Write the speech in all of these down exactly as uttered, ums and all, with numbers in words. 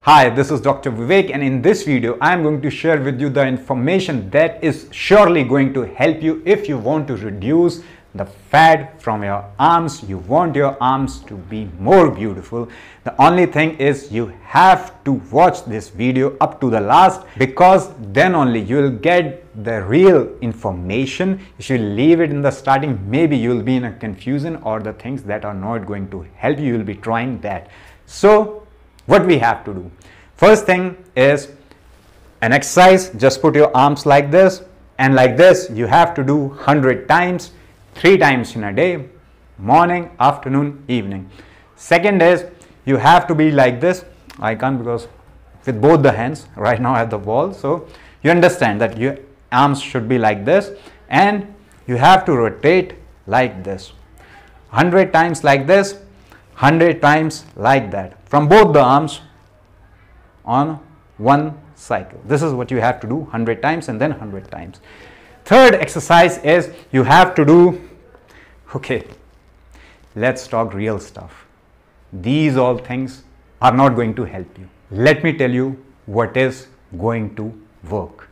Hi, this is Doctor Vivek, and in this video I am going to share with you the information that is surely going to help you if you want to reduce the fat from your arms. You want your arms to be more beautiful. The only thing is you have to watch this video up to the last, because then only you will get the real information. If you leave it in the starting, maybe you will be in a confusion, or the things that are not going to help you, you will be trying that. So what we have to do, first thing is an exercise. Just put your arms like this, and like this you have to do one hundred times, three times in a day, morning, afternoon, evening. Second is you have to be like this. I can't, because with both the hands right now at the wall, so you understand that your arms should be like this, and you have to rotate like this one hundred times, like this one hundred times, like that, from both the arms on one cycle. This is what you have to do one hundred times, and then one hundred times. Third exercise is you have to do, okay, let's talk real stuff. These all things are not going to help you. Let me tell you what is going to work.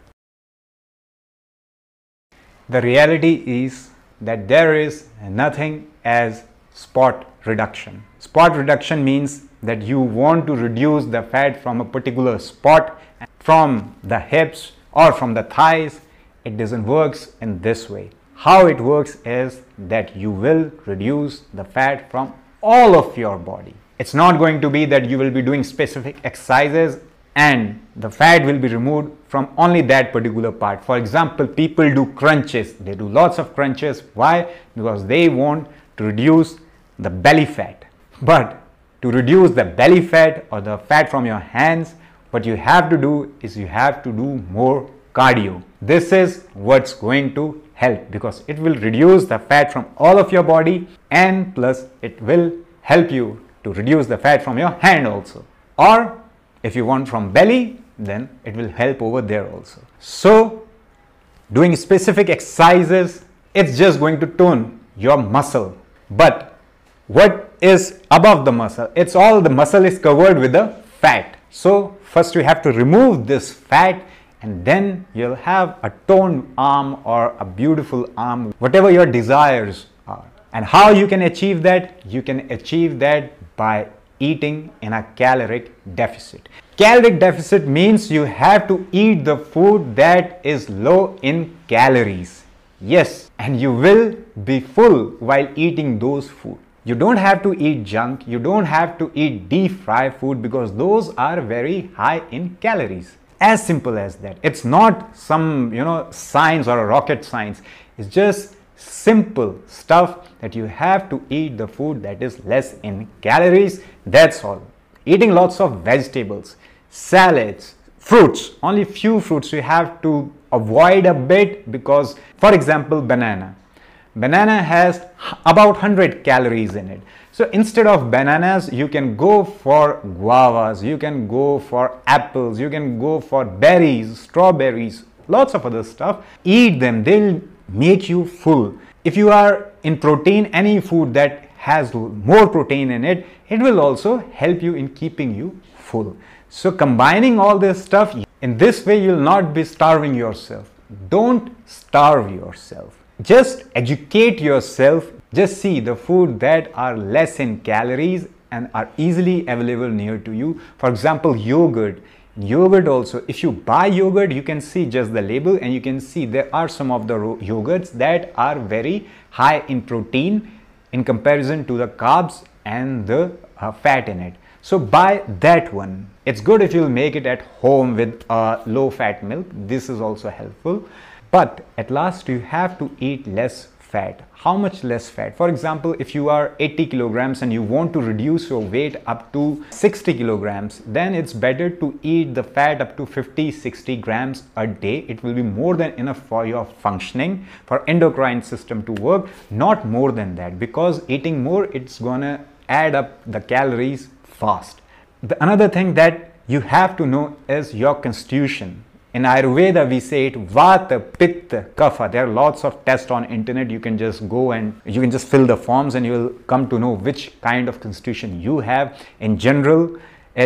The reality is that there is nothing as spot reduction. Spot reduction means that you want to reduce the fat from a particular spot, from the hips or from the thighs. It doesn't work in this way. How it works is that you will reduce the fat from all of your body. It's not going to be that you will be doing specific exercises and the fat will be removed from only that particular part. For example, people do crunches. They do lots of crunches. Why? Because they want to reduce the belly fat. But to reduce the belly fat or the fat from your hands, what you have to do is you have to do more cardio. This is what's going to help, because it will reduce the fat from all of your body, and plus it will help you to reduce the fat from your hand also. Or if you want from belly, then it will help over there also. So doing specific exercises, it's just going to tone your muscle. But what is above the muscle? It's all the muscle is covered with the fat. So first you have to remove this fat, and then you'll have a toned arm or a beautiful arm, whatever your desires are. And how you can achieve that? You can achieve that by eating in a caloric deficit. Caloric deficit means you have to eat the food that is low in calories. Yes, and you will be full while eating those food. You don't have to eat junk. You don't have to eat deep fried food, because those are very high in calories. As simple as that. It's not some, you know, science or a rocket science. It's just simple stuff that you have to eat the food that is less in calories. That's all. Eating lots of vegetables, salads, fruits. Only few fruits you have to avoid a bit, because, for example, banana. Banana has about one hundred calories in it. So instead of bananas, you can go for guavas, you can go for apples, you can go for berries, strawberries, lots of other stuff. Eat them, they'll make you full. If you are in protein, any food that has more protein in it, it will also help you in keeping you full. So combining all this stuff, in this way you'll not be starving yourself. Don't starve yourself. Just educate yourself. Just see the food that are less in calories and are easily available near to you. For example, yogurt. Yogurt also, if you buy yogurt, you can see just the label, and you can see there are some of the yogurts that are very high in protein in comparison to the carbs and the uh, fat in it. So buy that one. It's good if you'll make it at home with uh, low fat milk. This is also helpful. But at last you have to eat less fat. How much less fat? For example, if you are eighty kilograms and you want to reduce your weight up to sixty kilograms, then it's better to eat the fat up to fifty to sixty grams a day. It will be more than enough for your functioning, for endocrine system to work, not more than that, because eating more, it's gonna add up the calories fast. The another thing that you have to know is your constitution. In Ayurveda, we say it Vata, Pitta, Kapha. There are lots of tests on internet. You can just go and you can just fill the forms, and you will come to know which kind of constitution you have. In general, it's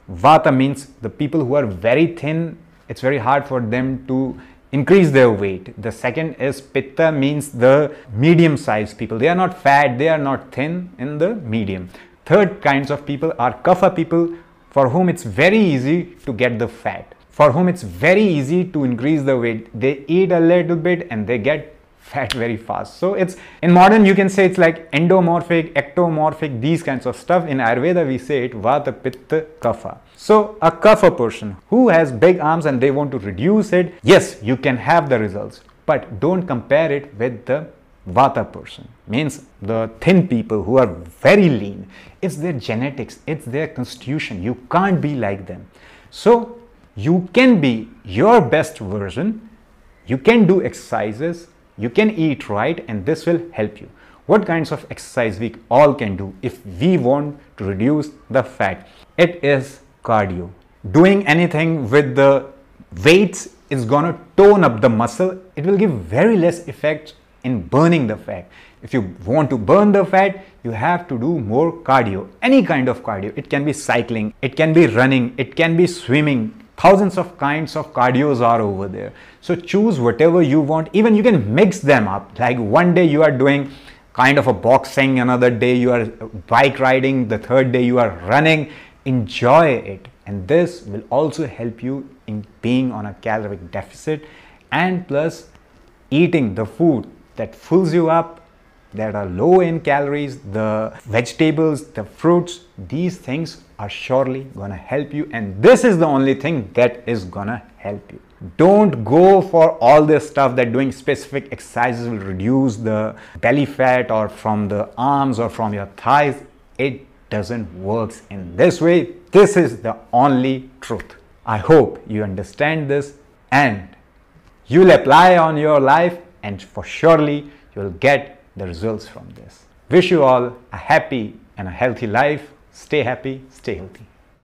Vata means the people who are very thin, it's very hard for them to increase their weight. The second is Pitta, means the medium sized people. They are not fat, they are not thin, in the medium. Third kinds of people are Kapha people, for whom it's very easy to get the fat, for whom it's very easy to increase the weight. They eat a little bit and they get fat very fast. So it's, in modern you can say it's like endomorphic, ectomorphic, these kinds of stuff. In Ayurveda we say it Vata, Pitta, Kapha. So a Kapha person who has big arms and they want to reduce it, yes, you can have the results, but don't compare it with the Vata person, means the thin people who are very lean. It's their genetics, it's their constitution. You can't be like them. So you can be your best version, you can do exercises, you can eat right, and this will help you. What kinds of exercise we all can do if we want to reduce the fat? It is cardio. Doing anything with the weights is gonna tone up the muscle. It will give very less effect in burning the fat. If you want to burn the fat, you have to do more cardio, any kind of cardio. It can be cycling, it can be running, it can be swimming. Thousands of kinds of cardios are over there. So choose whatever you want. Even you can mix them up. Like one day you are doing kind of a boxing, another day you are bike riding, the third day you are running. Enjoy it. And this will also help you in being on a caloric deficit, and plus eating the food that fills you up, that are low in calories, the vegetables, the fruits. These things are surely gonna help you, and this is the only thing that is gonna help you. Don't go for all this stuff that doing specific exercises will reduce the belly fat or from the arms or from your thighs. It doesn't work in this way. This is the only truth. I hope you understand this and you'll apply on your life, and for surely you'll get the results from this. Wish you all a happy and a healthy life. Stay happy, stay healthy.